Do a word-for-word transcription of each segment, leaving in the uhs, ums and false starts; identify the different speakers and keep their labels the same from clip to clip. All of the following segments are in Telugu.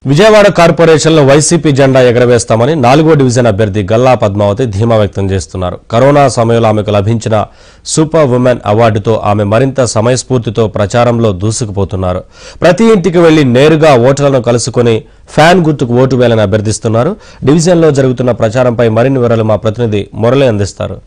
Speaker 1: విజయవాడ కార్పొరేషన్లో వైసీపీ జెండా ఎగరవేస్తామని నాలుగో డివిజన్ అభ్యర్థి గల్లా పద్మావతి ధీమా వ్యక్తం చేస్తున్నారు. కరోనా సమయంలో ఆమెకు లభించిన సూపర్ ఉమెన్ అవార్డుతో ఆమె మరింత సమయస్ఫూర్తితో ప్రచారంలో దూసుకుపోతున్నారు. ప్రతి ఇంటికి వెళ్లి నేరుగా ఓటర్లను కలుసుకుని ఫ్యాన్ గుర్తుకు ఓటు వేయాలని అభ్యర్థిస్తున్నారు. డివిజన్లో జరుగుతున్న ప్రచారంపై మరిన్ని వివరాలు మా ప్రతినిధి మురళి అందిస్తారు.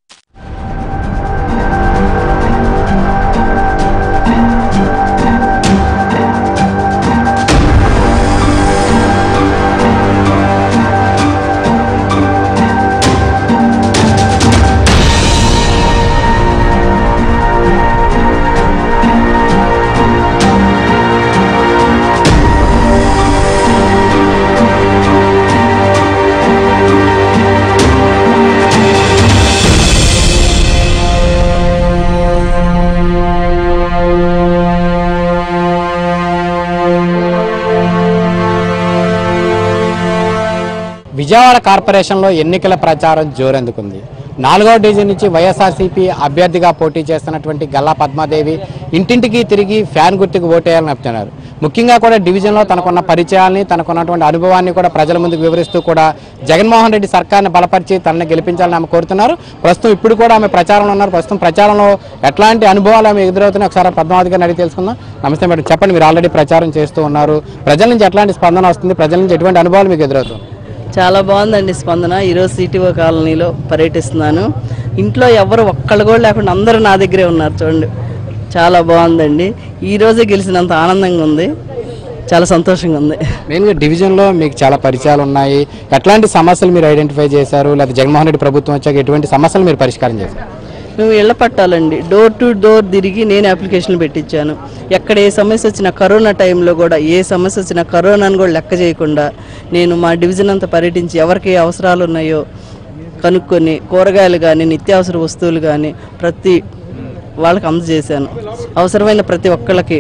Speaker 2: విజయవాడ కార్పొరేషన్లో ఎన్నికల ప్రచారం జోరందుకుంది. నాలుగో డివిజన్ నుంచి వైఎస్ఆర్సీపీ అభ్యర్థిగా పోటీ చేస్తున్నటువంటి గల్లా పద్మాదేవి ఇంటింటికి తిరిగి ఫ్యాన్ గుర్తుకు ఓటేయాలని చెప్తున్నారు. ముఖ్యంగా కూడా డివిజన్లో తనకున్న పరిచయాల్ని తనకున్నటువంటి అనుభవాన్ని కూడా ప్రజల ముందుకు వివరిస్తూ కూడా జగన్మోహన్ రెడ్డి సర్కార్ని బలపరిచి తనని గెలిపించాలని ఆమె కోరుతున్నారు. ప్రస్తుతం ఇప్పుడు కూడా ఆమె ప్రచారంలో ఉన్నారు. ప్రస్తుతం ప్రచారంలో ఎట్లాంటి అనుభవాలు ఆమె ఎదురవుతున్నాయి ఒకసారి పద్మావతి గారిని అడిగి తెలుసుకుందాం. నమస్తే మేడం, చెప్పండి, మీరు ఆల్రెడీ ప్రచారం చేస్తూ ఉన్నారు. ప్రజల నుంచి ఎట్లాంటి స్పందన వస్తుంది? ప్రజల నుంచి ఎటువంటి అనుభవాలు మీకు ఎదురవుతుంది?
Speaker 3: చాలా బాగుందండి స్పందన. ఈరోజు సిటీఓ కాలనీలో పర్యటిస్తున్నాను. ఇంట్లో ఎవరు ఒక్కళ్ళు కూడా లేకుండా అందరూ నా దగ్గరే ఉన్నారు. చూడండి, చాలా బాగుందండి. ఈరోజే గెలిచినంత ఆనందంగా ఉంది, చాలా సంతోషంగా ఉంది.
Speaker 2: మెయిన్గా డివిజన్లో మీకు చాలా పరిచయాలు ఉన్నాయి. ఎట్లాంటి సమస్యలు మీరు ఐడెంటిఫై చేశారు, లేదా జగన్మోహన్ రెడ్డి ప్రభుత్వం వచ్చాక ఎటువంటి సమస్యలు మీరు పరిష్కారం చేశారు?
Speaker 3: మేము ఇళ్ల పట్టాలండి డోర్ టు డోర్ తిరిగి నేను అప్లికేషన్లు పెట్టించాను. ఎక్కడ ఏ సమస్య వచ్చినా, కరోనా టైంలో కూడా ఏ సమస్య వచ్చినా కరోనాను కూడా లెక్క చేయకుండా నేను మా డివిజన్ అంతా పర్యటించి ఎవరికి ఏ అవసరాలు ఉన్నాయో కనుక్కొని కూరగాయలు కానీ నిత్యావసర వస్తువులు కానీ ప్రతి వాళ్ళకి అందజేశాను, అవసరమైన ప్రతి ఒక్కళ్ళకి.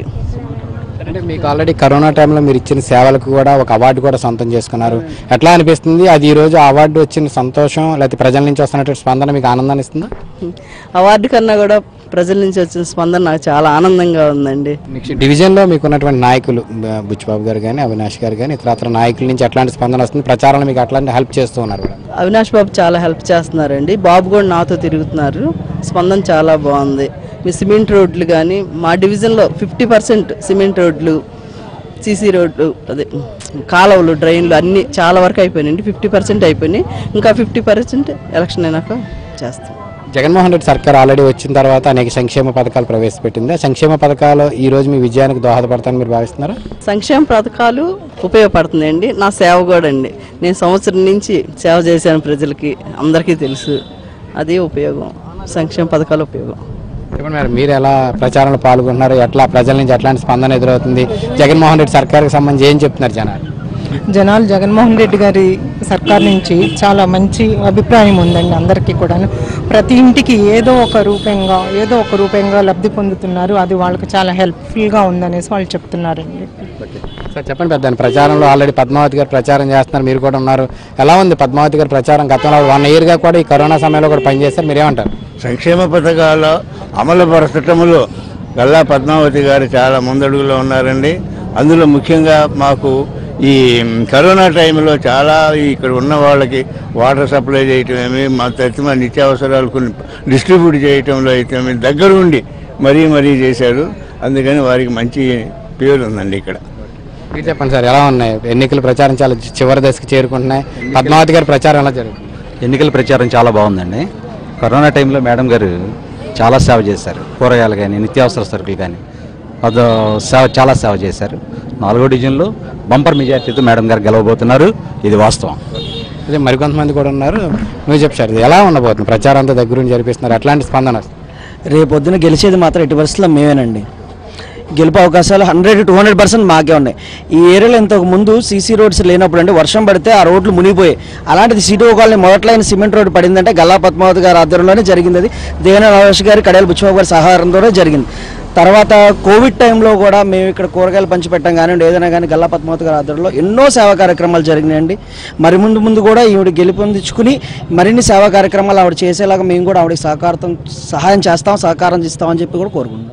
Speaker 2: అంటే మీకు ఆల్రెడీ కరోనా టైంలో మీరు ఇచ్చిన సేవలకు కూడా ఒక అవార్డు కూడా సొంతం చేసుకున్నారు. ఎట్లా అనిపిస్తుంది అది? ఈరోజు అవార్డు వచ్చిన సంతోషం లేకపోతే ప్రజల నుంచి వస్తున్నటువంటి స్పందన మీకు ఆనందాన్ని ఇస్తుందా?
Speaker 3: అవార్డు కన్నా కూడా ప్రజల నుంచి వచ్చిన స్పందన నాకు చాలా ఆనందంగా ఉందండి.
Speaker 2: నెక్స్ట్ డివిజన్లో మీకు ఉన్నటువంటి నాయకులు బుచ్చిబాబు గారు కానీ అవినాష్ గారు కానీ ఇతర నాయకుల నుంచి ఎట్లాంటి స్పందన వస్తుంది? ప్రచారంలో మీకు అట్లాంటి హెల్ప్ చేస్తూ ఉన్నారు?
Speaker 3: అవినాష్ బాబు చాలా హెల్ప్ చేస్తున్నారండి. బాబు కూడా నాతో తిరుగుతున్నారు. స్పందన చాలా బాగుంది. మీ సిమెంట్ రోడ్లు కానీ మా డివిజన్లో ఫిఫ్టీ పర్సెంట్ సిమెంట్ రోడ్లు, సీసీ రోడ్లు, అదే కాలువలు, డ్రైన్లు అన్నీ చాలా వరకు అయిపోయినాయండి. ఫిఫ్టీ పర్సెంట్ అయిపోయినాయి. ఇంకా ఫిఫ్టీ పర్సెంట్ ఎలక్షన్ అయినాక చేస్తాం.
Speaker 2: జగన్మోహన్ రెడ్డి సర్కార్ ఆల్రెడీ వచ్చిన తర్వాత అనేక సంక్షేమ పథకాలు ప్రవేశపెట్టింది. సంక్షేమ పథకాలు ఈ రోజు మీ విజయానికి దోహదపడతాయని మీరు భావిస్తున్నారా?
Speaker 3: సంక్షేమ పథకాలు ఉపయోగపడుతున్నాయండి. నా సేవ కూడా అండి. నేను సంవత్సరం నుంచి సేవ చేశాను ప్రజలకి, అందరికీ తెలుసు. అదే ఉపయోగం, సంక్షేమ పథకాలు ఉపయోగం.
Speaker 2: చెప్పండి మేడం, మీరు ఎలా ప్రచారంలో పాల్గొంటున్నారు? ఎట్లా ప్రజల నుంచి ఎట్లాంటి స్పందన ఎదురవుతుంది? జగన్మోహన్ రెడ్డి సర్కార్కి సంబంధించి ఏం చెప్తున్నారు జనాలు?
Speaker 4: జనాలు జగన్మోహన్ రెడ్డి గారి సర్కార్ నుంచి చాలా మంచి అభిప్రాయం ఉందండి. అందరికీ కూడాను ప్రతి ఇంటికి ఏదో ఒక రూపంగా ఏదో ఒక రూపంగా లబ్ధి పొందుతున్నారు. అది వాళ్ళకి చాలా హెల్ప్ఫుల్గా ఉందనేసి వాళ్ళు చెప్తున్నారండి.
Speaker 2: సార్ చెప్పండి పెద్ద, ప్రచారంలో ఆల్రెడీ పద్మావతి గారు ప్రచారం చేస్తున్నారు, మీరు కూడా ఉన్నారు. ఎలా ఉంది పద్మావతి గారి ప్రచారం? గతంలో వన్ ఇయర్గా కూడా ఈ కరోనా సమయంలో కూడా పనిచేస్తారు, మీరేమంటారు?
Speaker 5: సంక్షేమ పథకాల అమలు పరచటంలో గల్లా పద్మావతి గారు చాలా ముందడుగులో ఉన్నారండి. అందులో ముఖ్యంగా మాకు ఈ కరోనా టైంలో చాలా ఇక్కడ ఉన్న వాళ్ళకి వాటర్ సప్లై చేయటమేమి, మా తరచుమ నిత్యావసరాలు కొన్ని డిస్ట్రిబ్యూట్ చేయటంలో అయితే దగ్గరుండి మరీ మరీ చేశారు. అందుకని వారికి మంచి పేరు ఉందండి ఇక్కడ.
Speaker 2: మీరు చెప్పండి సార్, ఎలా ఉన్నాయి ఎన్నికల ప్రచారం? చాలా చివరి దశకు చేరుకుంటున్నాయి. పద్మావతి గారి ప్రచారం ఎలా జరుగుతుంది?
Speaker 6: ఎన్నికల ప్రచారం చాలా బాగుందండి. కరోనా టైంలో మేడం గారు చాలా సేవ చేశారు. కూరగాయలు కానీ నిత్యావసర సరుకులు కానీ అదో సేవ చాలా సేవ చేశారు. నాలుగో డివిజన్లో బంపర్ మెజార్టీతో మేడం గారు గెలవబోతున్నారు, ఇది వాస్తవం.
Speaker 2: అదే మరికొంతమంది కూడా ఉన్నారు, నువ్వు చెప్పారు ఎలా ఉండబోతుంది? ప్రచారం అంతా దగ్గరుండి జరిపిస్తున్నారు, ఎట్లాంటి స్పందన వస్తుంది?
Speaker 7: రేపొద్దున గెలిచేది మాత్రం ఎట్టి పరిస్థితుల్లో మేమేనండి. గెలుపు అవకాశాలు హండ్రెడ్ టూ హండ్రెడ్ పర్సెంట్ మాకే ఉన్నాయి. ఈ ఏరియాలో ఇంతకు ముందు సీసీ రోడ్స్ లేనప్పుడు అంటే వర్షం పడితే ఆ రోడ్లు మునిగిపోయాయి. అలాంటిది సిటీ కాలనీ మొదట్లైన సిమెంట్ రోడ్డు పడిందంటే గల్లా పద్మావతి గారి ఆధ్వర్యంలోనే జరిగింది. అది దేవన నరేష్ గారి, కడేల బుచ్చిబాబు గారి సహకారంతోనే జరిగింది. తర్వాత కోవిడ్ టైంలో కూడా మేము ఇక్కడ కూరగాయలు పంచిపెట్టాం కానివ్వండి, ఏదైనా కానీ గల్లా పద్మావతి గారి ఆధ్వర్యంలో ఎన్నో సేవా కార్యక్రమాలు జరిగినాయండి. మరి ముందు ముందు కూడా ఈవిడ గెలుపొందించుకుని మరిన్ని సేవా కార్యక్రమాలు ఆవిడ చేసేలాగా మేము కూడా ఆవిడకి సహకారం సహాయం చేస్తాం, సహకారం ఇస్తామని చెప్పి కూడా కోరుకుంటున్నాం.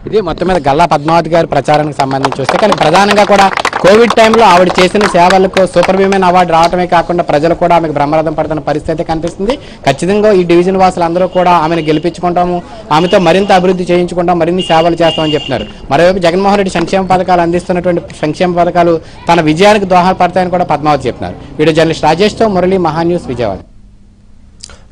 Speaker 2: ఇది మొత్తం మీద గల్లా పద్మావతి గారి ప్రచారానికి సంబంధించి వస్తే కానీ ప్రధానంగా కూడా కోవిడ్ టైంలో ఆవిడ చేసిన సేవలకు సూపర్ విమెన్ అవార్డు రావడమే కాకుండా ప్రజలు కూడా ఆమెకు బ్రహ్మరథం పడుతున్న పరిస్థితి కనిపిస్తుంది. ఖచ్చితంగా ఈ డివిజన్ వాసులు అందరూ కూడా ఆమెను గెలిపించుకుంటాము, ఆమెతో మరింత అభివృద్ధి చేయించుకుంటాం, మరిన్ని సేవలు చేస్తామని చెప్తున్నారు. మరోవైపు జగన్మోహన్ రెడ్డి సంక్షేమ పథకాలు అందిస్తున్నటువంటి సంక్షేమ పథకాలు తన విజయానికి దోహదపడతాయని కూడా పద్మావతి చెప్తున్నారు. వీడియో జర్నలిస్ట్ రాజేష్తో మురళి, మహా న్యూస్, విజయవాడ.